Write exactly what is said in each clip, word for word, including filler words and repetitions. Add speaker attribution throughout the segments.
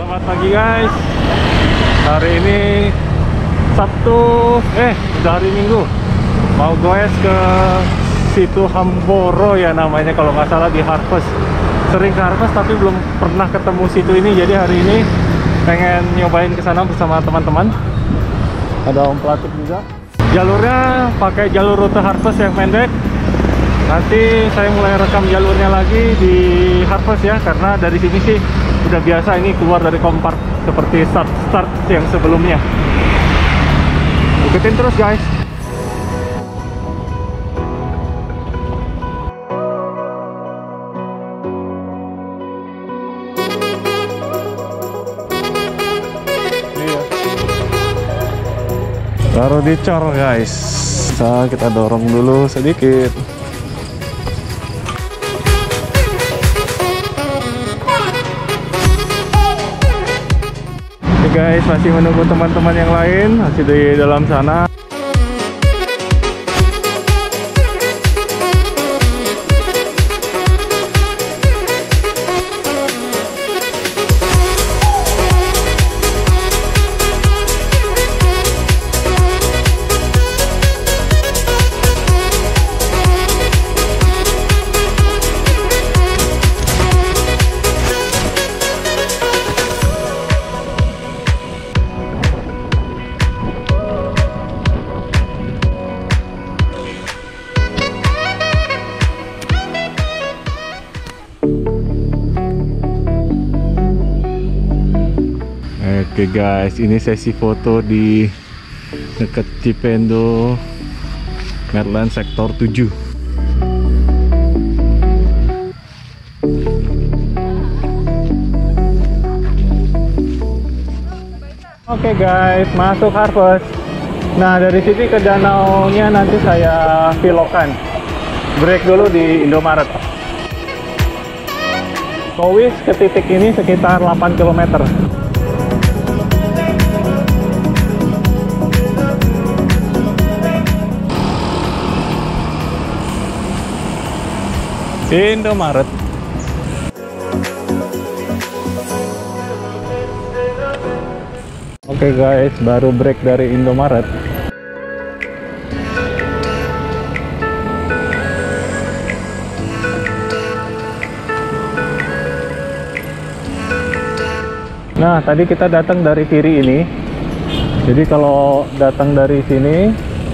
Speaker 1: Selamat pagi guys. Hari ini Sabtu, eh udah hari Minggu. Mau goes ke situ Hamboro ya namanya kalau nggak salah, di Harvest. Sering ke Harvest tapi belum pernah ketemu situ ini. Jadi hari ini pengen nyobain ke sana bersama teman-teman. Ada Om Platik juga. Jalurnya pakai jalur rute Harvest yang pendek. Nanti saya mulai rekam jalurnya lagi di Harvest ya, karena dari sini sih udah biasa ini keluar dari kompark seperti start-start yang sebelumnya. Ikutin terus guys. Baru dicor guys. Bisa kita dorong dulu sedikit. Guys, masih menunggu teman-teman yang lain, masih di dalam sana. Oke guys, ini sesi foto di dekat Cipendo Merlan sektor tujuh. Oke guys, masuk Harvest. Nah, dari sini ke danaunya nanti saya vlogkan. Break dulu di Indomaret. Kowis ke titik ini sekitar delapan kilometer. Indomaret. Oke guys, baru break dari Indomaret. Nah, tadi kita datang dari kiri ini. Jadi kalau datang dari sini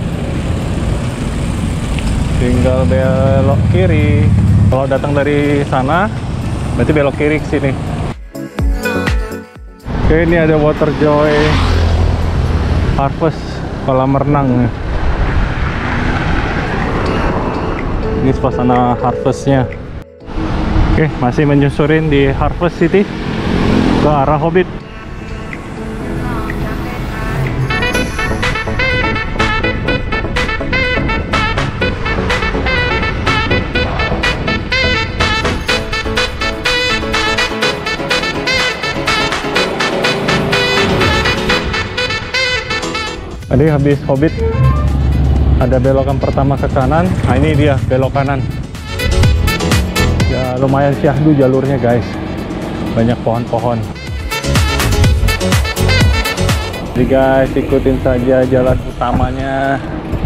Speaker 1: tinggal belok kiri. Kalau datang dari sana, berarti belok kiri ke sini. Oke, ini ada Waterjoy Harvest, kolam renang. Ini suasana Harvestnya. Oke, masih menyusurin di Harvest City ke arah Hobbit. Tadi habis Hobbit ada belokan pertama ke kanan. Nah, ini dia belok kanan. Ya lumayan syahdu jalurnya guys. Banyak pohon-pohon. Jadi guys, ikutin saja jalan utamanya.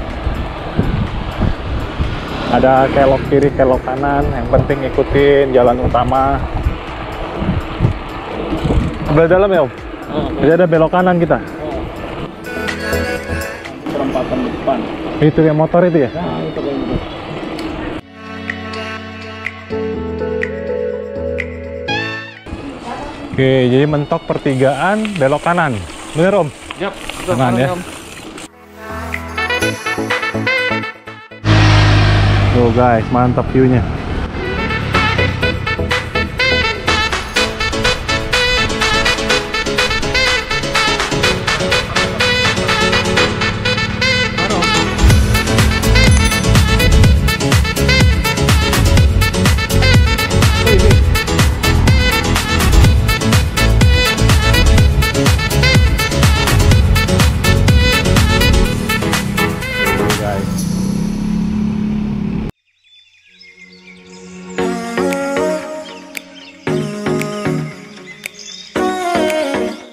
Speaker 1: Ada kelok kiri, kelok kanan. Yang penting ikutin jalan utama. Sebelah dalam ya Om? Oh, jadi ada belok kanan kita. Perempatan depan. Itu yang motor itu ya? Nah, itu yang itu. Oke, jadi mentok pertigaan belok kanan. Bener Om? Yap, kanan ya. Om. Tuh guys, mantap view-nya.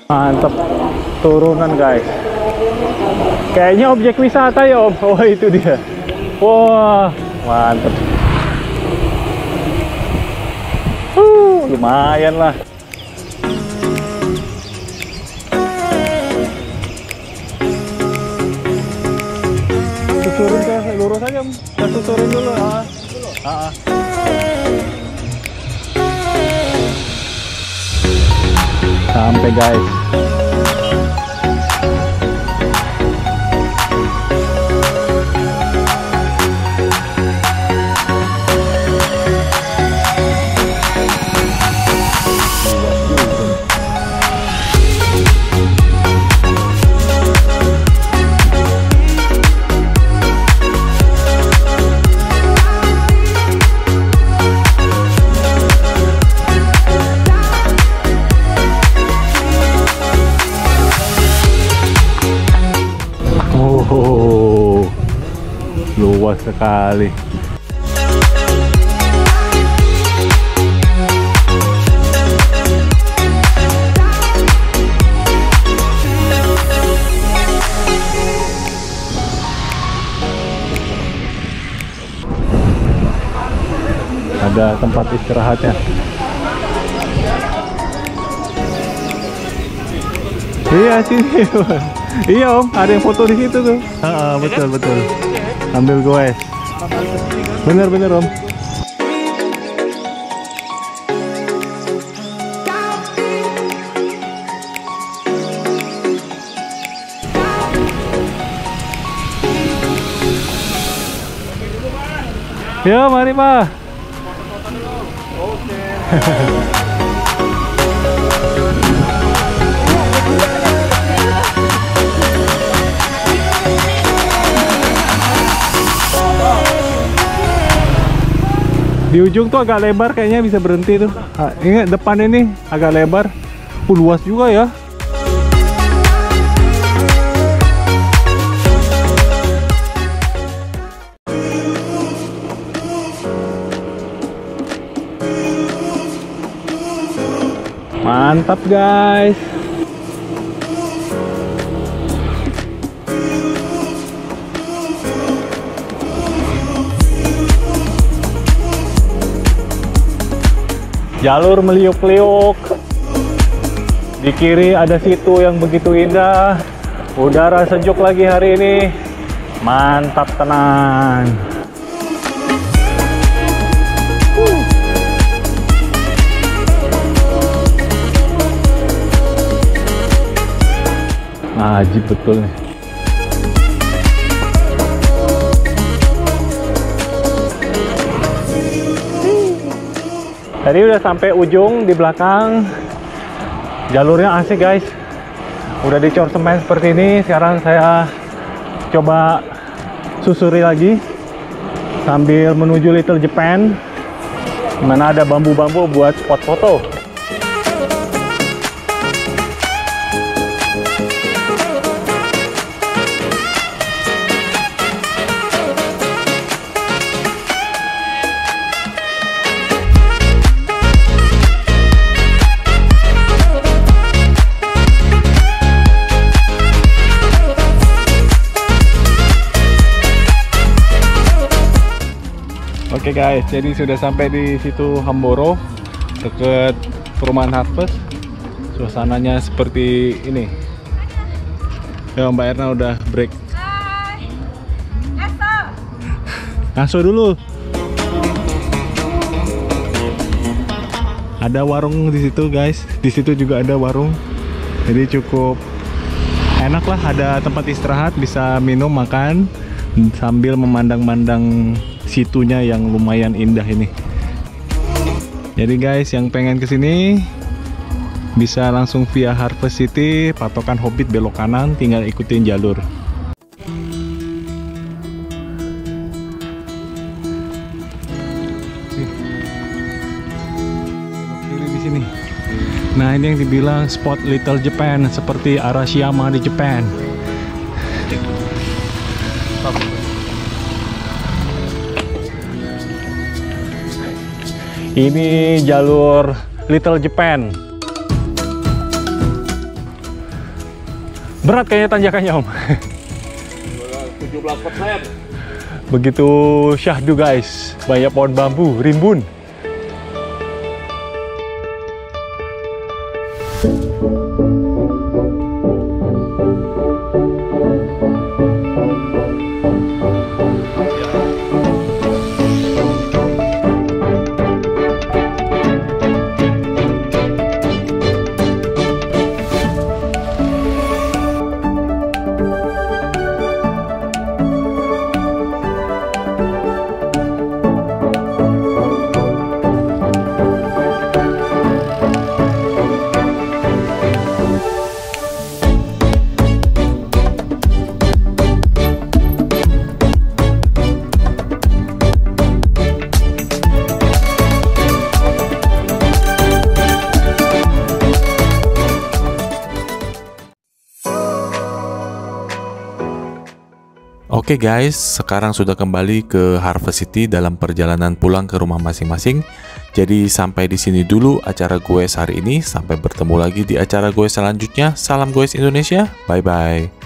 Speaker 1: Mantap, turunan guys. Kayaknya objek wisata ya Om. Oh itu dia. Wah, mantap. Uh, lumayan lah. Susurin ke lurus aja Om. Kita susurin dulu. Ah. Ah. Sampai guys. Oh, luas sekali. Ada tempat istirahatnya. Iya sini. Iya Om, ada yang foto di situ tuh. Ah, betul betul. Ambil goes. Bener bener Om. Ya mari Pak. Oke. Di ujung tuh agak lebar, kayaknya bisa berhenti tuh. Nah, ini depan ini agak lebar. Uh, luas juga ya. Mantap guys. Jalur meliuk-liuk. Di kiri ada situ yang begitu indah. Udara sejuk lagi hari ini. Mantap tenang. Ajib betul nih. Tadi udah sampai ujung di belakang. Jalurnya asik guys. Udah dicor semen seperti ini. Sekarang saya coba susuri lagi sambil menuju Little Japan, mana ada bambu-bambu buat spot foto. Oke guys, jadi sudah sampai di situ Hamboro, deket perumahan Harvest. Suasananya seperti ini. Ya Mbak Erna udah break.
Speaker 2: Hai. Ngaso.
Speaker 1: Ngaso dulu. Ada warung di situ guys. Di situ juga ada warung. Jadi cukup enak lah, ada tempat istirahat, bisa minum, makan sambil memandang-mandang situnya yang lumayan indah ini. Jadi guys, yang pengen kesini bisa langsung via Harvest City, patokan Hobbit belok kanan, tinggal ikutin jalur. Belok kiri di sini. Nah, ini yang dibilang spot Little Japan, seperti Arashiyama di Japan. Ini jalur Little Japan. Berat kayaknya tanjakannya Om.
Speaker 3: tujuh belas persen.
Speaker 1: Begitu syahdu guys, banyak pohon bambu, rimbun.
Speaker 4: Oke guys, sekarang sudah kembali ke Harvest City dalam perjalanan pulang ke rumah masing-masing. Jadi sampai di sini dulu acara Goes hari ini. Sampai bertemu lagi di acara Goes selanjutnya. Salam Goes Indonesia. Bye bye.